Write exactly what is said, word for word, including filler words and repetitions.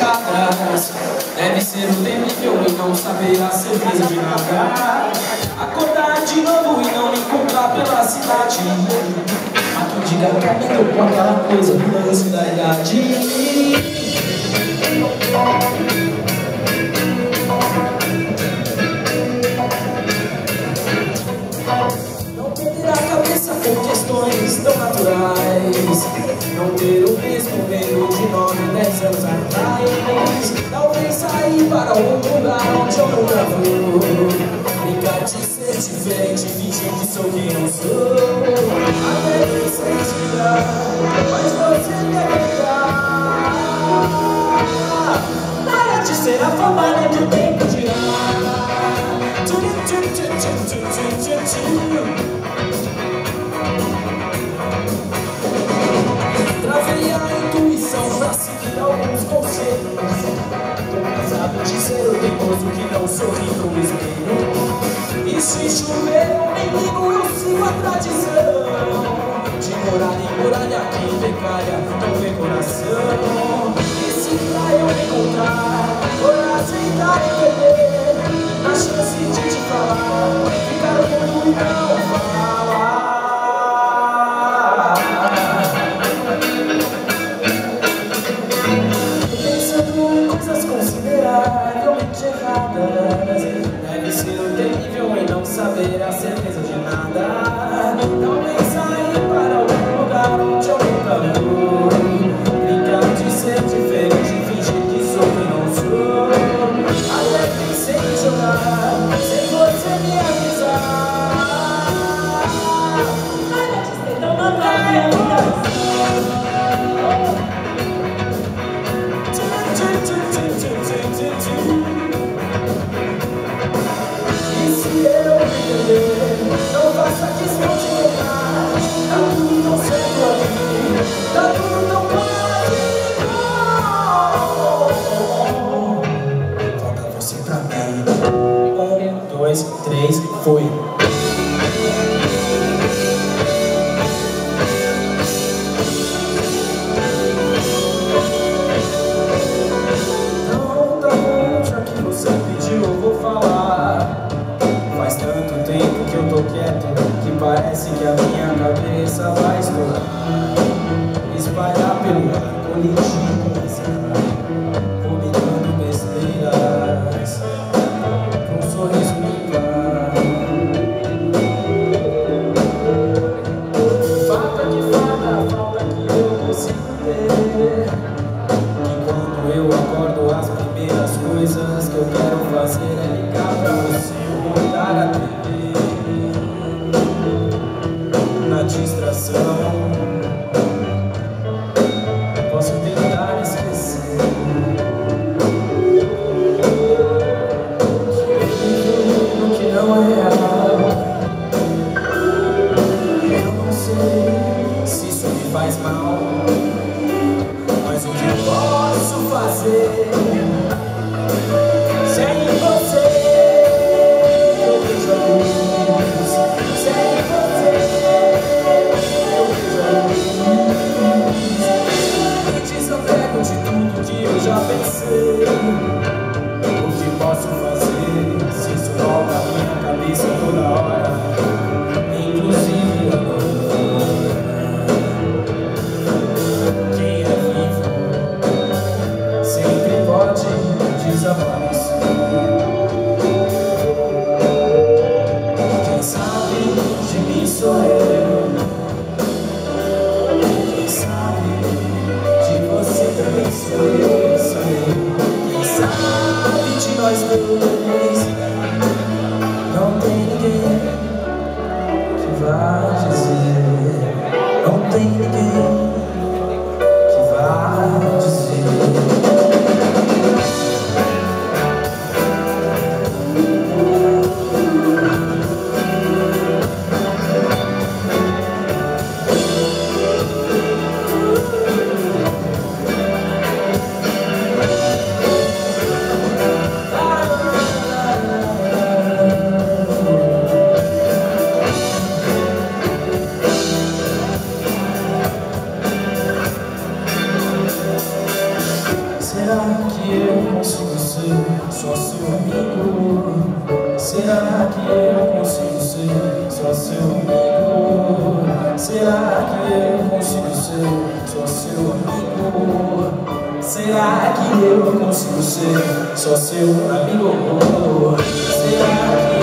chegadas. Deve ser o terrível e não saber a certeza de nada. Acordar de novo e não me encontrar pela cidade. Mas tu diga que acabou com aquela coisa do lance da idade. Não perder a cabeça por questões tão naturais. Não ter o mesmo medo de nove, dez anos atrás. Talvez sair para algum lugar onde eu nunca vou. Brincar de ser diferente, fingir que sou quem não sou. Até que seja, mas você quer brincar. Para de ser afamada que o tempo dirá. Travei a intuição pra seguir alguns conselhos. Tô cansado de ser o teimoso que não sorri pro espelho. E se chover eu nem ligo, eu sigo a tradição de morar em muralha que precária, não vê coração. E se pra eu me encontrar, coragem dar e perder, a chance de te falar, ficar o mundo e não falar. Pensando em coisas consideravelmente erradas. Deve ser o terrível e não saber a certeza de nada. Talvez sair para algum lugar onde eu nunca vou. Brincar de ser diferente, fingir que sou quem não sou. Até pensei em jogar, sem você me avisar. Para de ser tão maluca. E se eu me perder, não faça questão de errar. Tá tudo tão certo aqui, tá tudo tão mágico. Falta você pra mim. Um, dois, três, foi. Parece que a minha cabeça vai estourar, espalhar pelo ar, colidir com essa, vomitando besteiras, com um sorriso no ar. Falta que falta, falta que eu consigo ter. E quando eu acordo, as primeiras coisas que eu quero fazer é ligar pra você ou botar a T V. Na distração, posso tentar esquecer o que não é real. Eu não sei se isso me faz mal, mas o que eu posso fazer sem você? Eu vejo a luz, sem você. De tudo que eu já pensei, o que posso fazer se isso volta à minha cabeça toda hora, inclusive agora. Quem é vivo sempre pode desaparecer. Quem sabe de mim sou eu. Quem sabe você também sou eu, sou eu. Quem sabe de nós dois, não tem ninguém que vá dizer. Não tem ninguém que vá dizer. Será que eu consigo ser só seu amigo? Será que eu consigo ser só seu amigo? Será que eu consigo ser só seu amigo? Será que eu consigo ser só seu amigo? Será que